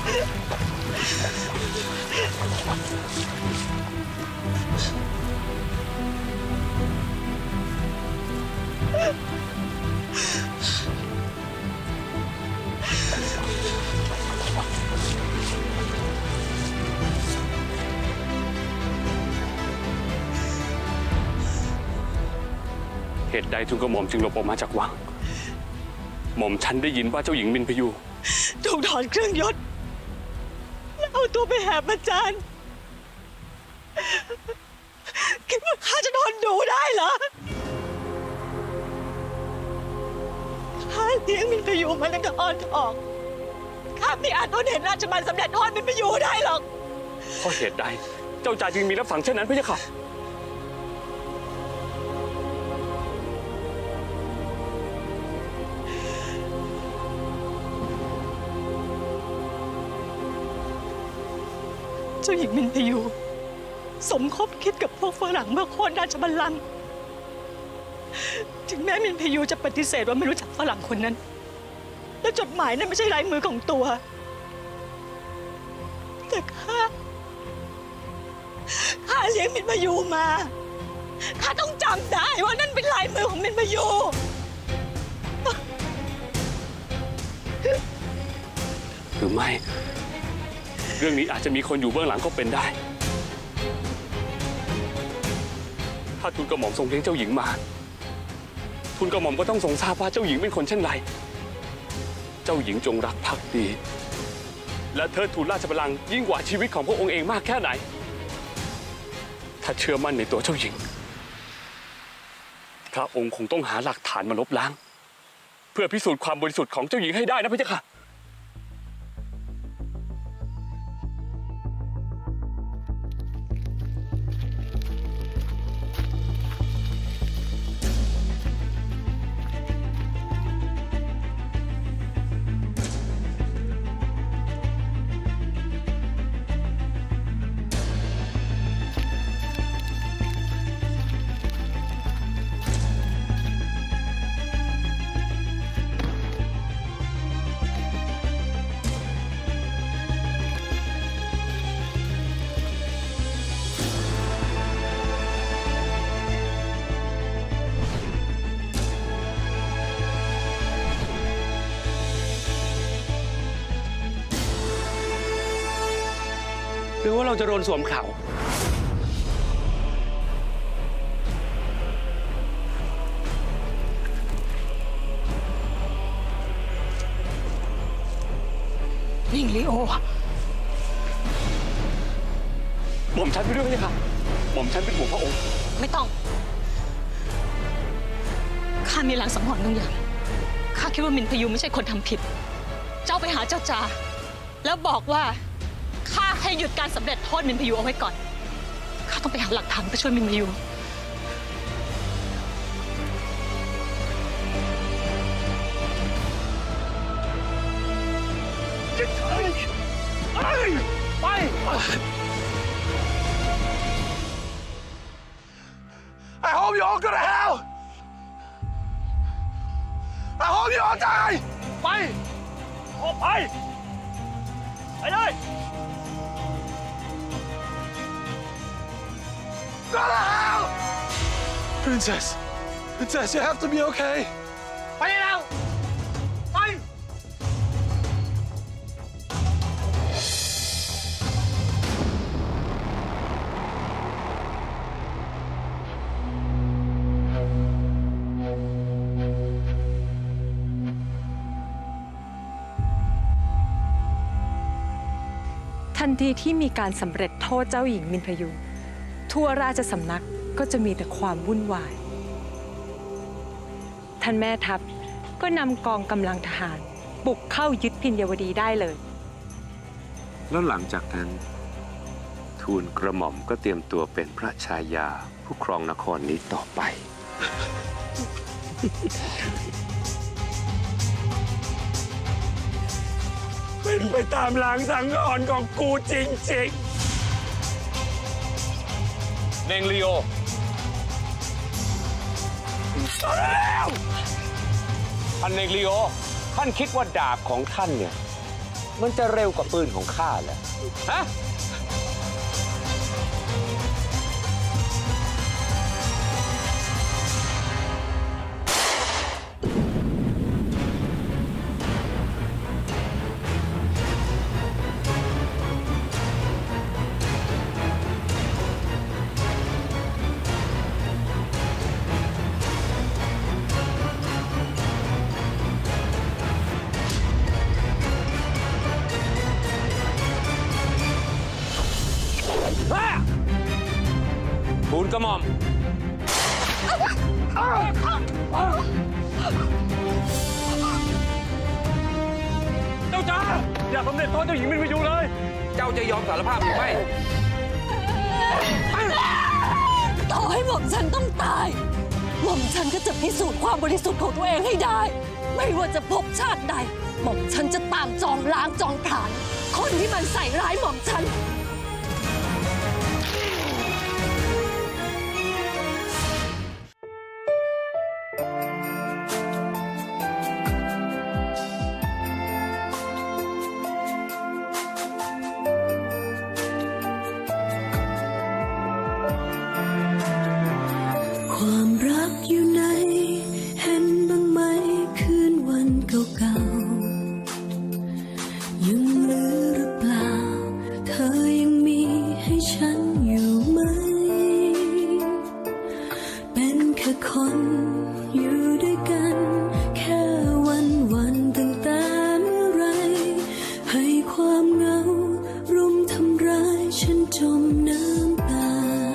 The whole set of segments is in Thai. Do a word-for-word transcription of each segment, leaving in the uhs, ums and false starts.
เหตุใดทูลกระหม่อมจึงหลบออกมาจากวังหม่อมฉันได้ยินว่าเจ้าหญิงมินพยูถูกถอดเครื่องยศแล้วเอาตัวไปแหบประจานคิดว่าข้าจะทนดูได้เหรอข้าเลี้ยงมินพยูมาตั้งแต่อ่อนทองข้าไม่อาจทนเห็นราชบัลลังก์สำเร็จทอดมินพยูได้หรอกเพราะเหตุใดเจ้าจ่าจึงมีรับสั่งเช่นนั้นพระเจ้าค่ะเจ้าหญิงมินพยูสมคบคิดกับพวกฝรั่งเมื่อโค่นราชบัลลังก์ถึงแม้มินพยูจะปฏิเสธว่าไม่รู้จักฝรั่งคนนั้นและจดหมายนั้นไม่ใช่ลายมือของตัวแต่ข้าข้าเลี้ยงมินพยูมาข้าต้องจำได้ว่านั่นเป็นลายมือของมินพยูหรือไม่เรื่องนี้อาจจะมีคนอยู่เบื้องหลังก็เป็นได้ถ้าทูลกระหม่อมทรงเลี้ยงเจ้าหญิงมาทูลกระหม่อมก็ต้องทรงทราบว่าเจ้าหญิงเป็นคนเช่นไรเจ้าหญิงจงรักภักดีและเทิดทูนราชบัลลังก์ยิ่งกว่าชีวิตของพระองค์เองมากแค่ไหนถ้าเชื่อมั่นในตัวเจ้าหญิงพระองค์คงต้องหาหลักฐานมาลบล้างเพื่อพิสูจน์ความบริสุทธิ์ของเจ้าหญิงให้ได้นะพระเจ้าค่ะหรือว่าเราจะโดนสวมเขานิ่งลีโอหม่อมฉันไปด้วยไหมครับหม่อมฉันเป็นห่วงพระองค์ไม่ต้องข้ามีหลังสังหรณ์บางอย่างข้าคิดว่ามินพยูไม่ใช่คนทำผิดเจ้าไปหาเจ้าจาแล้วบอกว่าข้าให้หยุดการสำเร็จโทษมินพยูเอาไว้ก่อนข้าต้องไปหาหลักฐานเพื่อช่วยมินพยูไปไป I hope you all go to hell I hope you all die ไปออกไปไปเลย Go to hell Princess Princess you have to be okay ไปแล้วไปทันทีที่มีการสำเร็จโทษเจ้าหญิงมินพยูทั่วราชสำนักก็จะมีแต่ความวุ่นวายท่านแม่ทัพก็นำกองกำลังทหารบุกเข้ายึดพิญญาวดีได้เลยแล้วหลังจากนั้นทูลกระหม่อมก็เตรียมตัวเป็นพระชายาผู้ครองนครนี้ต่อไปเป็นไปตามลางสังหรณ์ของกูจริงๆเนงลีโอต่อแล้วท่านเนงลีโอท่านคิดว่าดาบของท่านเนี่ยมันจะเร็วกว่าปืนของข้าแหละฮะทูลกระหม่อมเจ้าจ๋าอย่าสำเร็จโทษเจ้าหญิงมินพยูเลยเจ้าจะยอมสารภาพหรือไม่ต่อให้หม่อมฉันต้องตายหม่อมฉันก็จะพิสูจน์ความบริสุทธิ์ของตัวเองให้ได้ไม่ว่าจะพบชาติใดหม่อมฉันจะตามจองล้างจองผลาญคนที่มันใส่ร้ายหม่อมฉันความรักอยู่ไหนเห็นบ้างไหมคืนวันเก่าๆยังเหลือหรือเปล่าเธอยังมีให้ฉันอยู่ไหมเป็นแค่คนอยู่ด้วยกันแค่วันวันตั้งแต่เมื่อไรให้ความเหงารุมทำร้ายฉันจมน้ำตา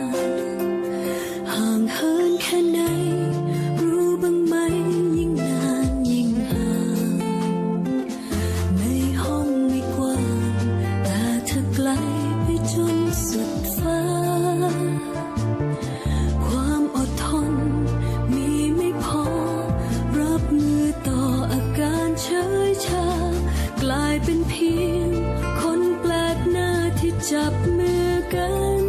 ห่างเหินแค่ไหนรู้บ้างไหมยิ่งนานยิ่งห่างในห้องไม่กว้างแต่เธอไกลไปจนสุดฟ้าความอดทนมีไม่พอรับมือต่ออาการเฉยชากลายเป็นเพียงคนแปลกหน้าที่จับมือกัน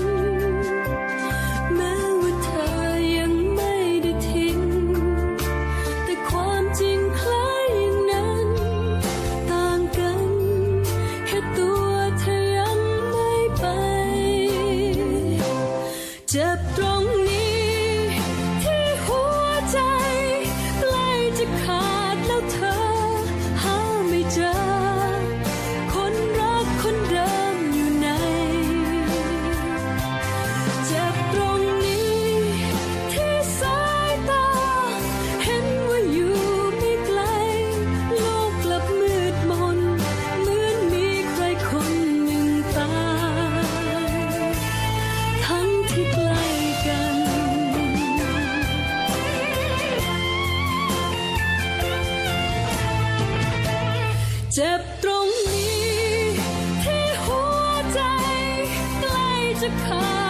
เจ็บตรงนี้ที่หัวใจใกล้จะขาดแล้วเธอหาไม่เจอคนรักคนเดิมอยู่ไหนเจ็บตรงนี้ที่สายตาเห็นว่าอยู่ไม่ไกลโลกกลับมืดมนเหมือนมีใครคนหนึ่งตายทั้งที่ไกลกันเจ็บตรงนี้ที่หัวใจใกล้จะขาด